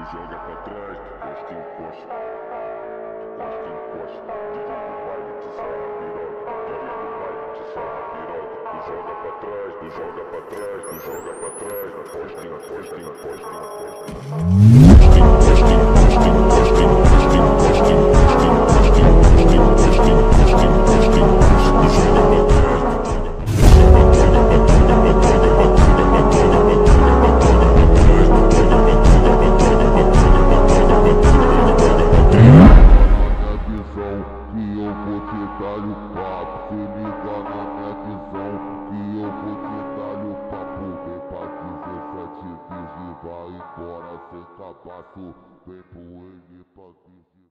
joga pra trás, tu encosta, encosta. DJ do baile te sarra piroca, DJ do baile te sarra piroca. Tu joga pra trás, tu joga pra trás, tu joga pra trás. Encosta, encosta, encosta, se liga na minha visão, que eu vou te dar o papo. Vem pra 17 bis e vai embora sem cabaço. Vem pro ele pra